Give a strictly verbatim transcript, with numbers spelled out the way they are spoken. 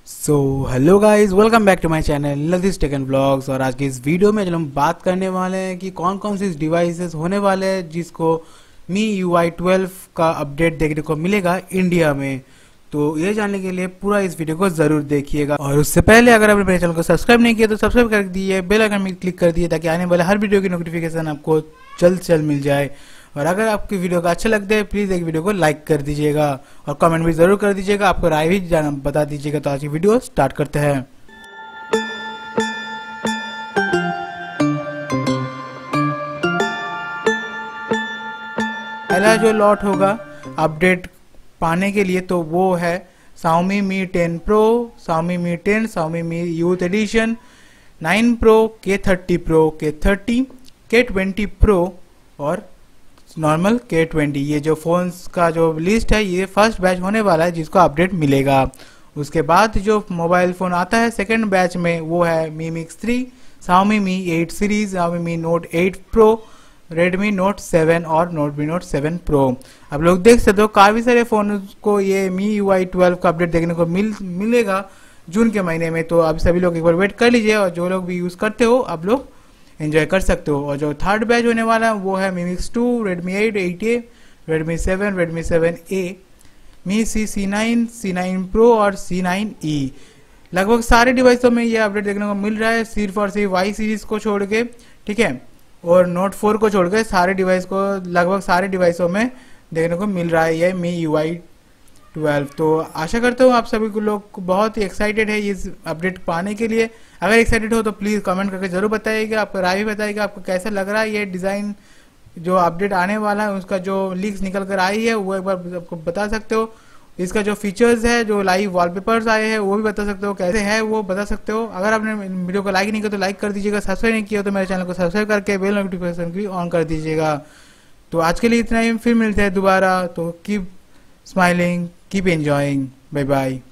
So hello guys, welcome back to my channel Latish tech and vlogs. और आज की इस वीडियो में जो हम बात करने वाले हैं कि कौन कौन से डिवाइसेस होने वाले हैं जिसको मी यू आई ट्वेल्व का अपडेट देखने को मिलेगा इंडिया में। तो ये जानने के लिए पूरा इस वीडियो को जरूर देखिएगा। और उससे पहले अगर आपने मेरे चैनल को सब्सक्राइब नहीं किया तो सब्सक्राइब कर दिए, बेल आइकन में क्लिक कर दिए ताकि आने वाले हर वीडियो की नोटिफिकेशन आपको जल्द से जल्द मिल जाए। और अगर आपकी वीडियो का अच्छा लगता है प्लीज़ एक वीडियो को लाइक कर दीजिएगा और कमेंट भी ज़रूर कर दीजिएगा, आपको राय भी जाना बता दीजिएगा। तो आज की वीडियो स्टार्ट करते हैं। पहला जो लॉट होगा अपडेट पाने के लिए तो वो है Xiaomi Mi ten Pro, Xiaomi Mi ten, Xiaomi Mi Youth Edition, nine Pro, K thirty Pro, K thirty, K twenty Pro और नॉर्मल के ट्वेंटी। ये जो फोन्स का जो लिस्ट है ये फर्स्ट बैच होने वाला है जिसको अपडेट मिलेगा। उसके बाद जो मोबाइल फ़ोन आता है सेकंड बैच में वो है Mi Mix three, Xiaomi Mi eight series, Xiaomi Mi Note eight Pro, Redmi Note seven और Redmi Note सेवन Pro। आप लोग देख सकते हो काफ़ी सारे फ़ोन को ये मी यू आई ट्वेल्व का अपडेट देखने को मिल मिलेगा जून के महीने में। तो अब सभी लोग एक बार वेट कर लीजिए और जो लोग भी यूज़ करते हो आप लोग एंजॉय कर सकते हो। और जो थर्ड बैच होने वाला है वो है Mi Mix two, Redmi eight, eight A, Redmi seven, Redmi seven A, Mi C C nine, C nine Pro और सी नाइन E। लगभग सारे डिवाइसों में ये अपडेट देखने को मिल रहा है सिर्फ और सिर्फ वाई सीरीज को छोड़ के, ठीक है, और नोट फोर को छोड़ के सारे डिवाइस को लगभग सारे डिवाइसों में देखने को मिल रहा है ये मी यू आई ट्वेल्व। तो आशा करता हूँ आप सभी को लोग बहुत ही एक्साइटेड है इस अपडेट पाने के लिए। अगर एक्साइटेड हो तो प्लीज़ कमेंट करके ज़रूर बताइएगा, आपका राय भी बताइएगा आपको कैसा लग रहा है ये डिज़ाइन। जो अपडेट आने वाला है उसका जो लीक्स निकल कर आई है वो एक बार आपको बता सकते हो। इसका जो फीचर्स है, जो लाइव वॉलपेपर्स आए हैं वो भी बता सकते हो, कैसे है वो बता सकते हो। अगर आपने वीडियो को लाइक नहीं किया तो लाइक कर दीजिएगा, सब्सक्राइब नहीं किया तो मेरे चैनल को सब्सक्राइब करके बेल नोटिफिकेशन भी ऑन कर दीजिएगा। तो आज के लिए इतना ही, फिर मिलते हैं दोबारा। तो keep smiling, keep enjoying, bye bye.